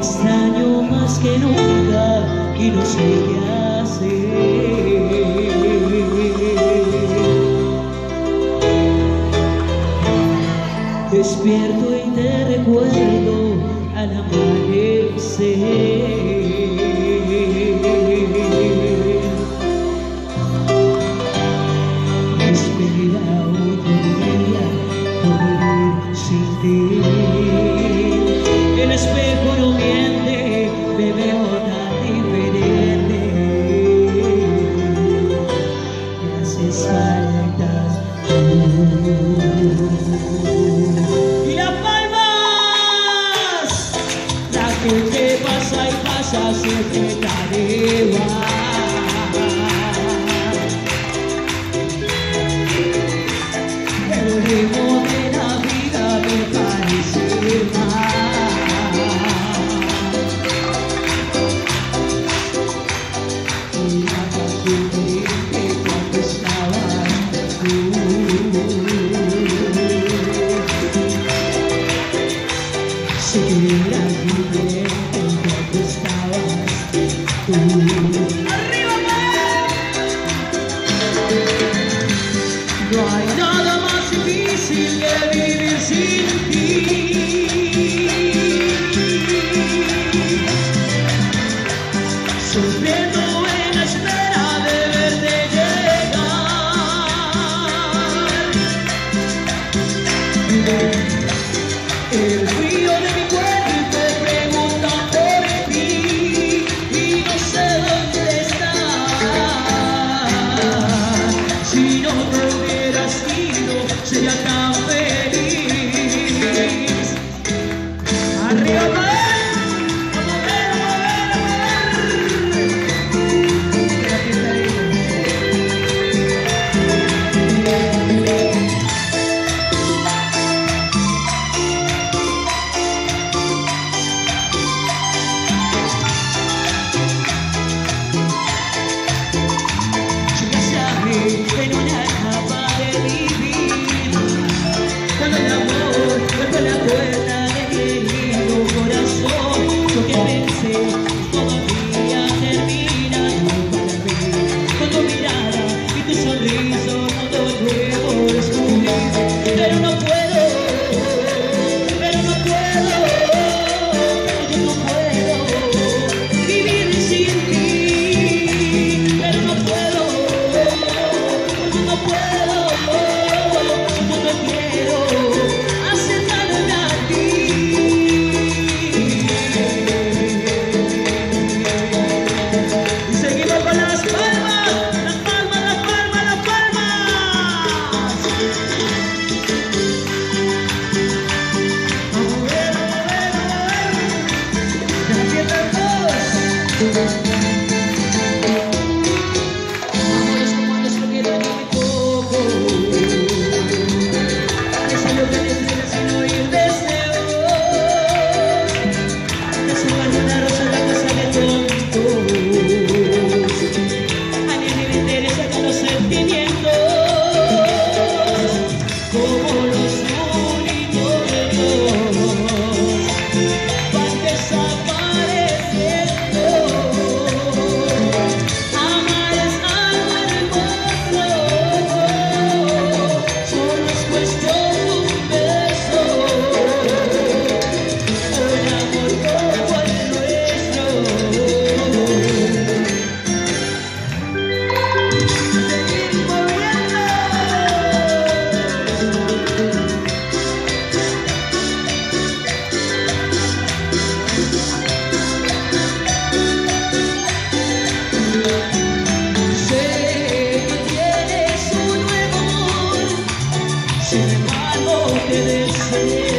extraño más que nunca y no sé qué hacer. Despierto y te recuerdo al amanecer. Espera otro día por vivir sin ti. El espejo no miente, me veo tan diferente. Me haces falta tú. Y las palmas, la gente pasa y pasa, siempre la lleva. El ritmo de la vida me parece mal. Y la canción que cuando estabas tú. Si eras diferente cuando estabas tú. ¡Arriba, no hay nada más difícil que vivir sin ti. Sufriendo en la espera de verte llegar. El frío de mi cuerpo pregunta por ti y no sé dónde estás. Si no te hubieras ido, sería tan feliz. Arriba, vamos a ver, en una etapa de vivir, cuando el amor golpeó la puerta de mi herido corazón, lo que pensé todavía termina para mí, con tu mirada y tu sonrisa no lo debo descubrir, pero no puedo, yo no puedo vivir sin ti, pero no puedo. No puedo, yo no quiero aceptarme a ti. Y seguimos con las palmas, las palmas, las palmas, las palmas. Vamos a ver, vamos a ver, vamos a ver. Se la pierden todos. Sin embargo te deseo.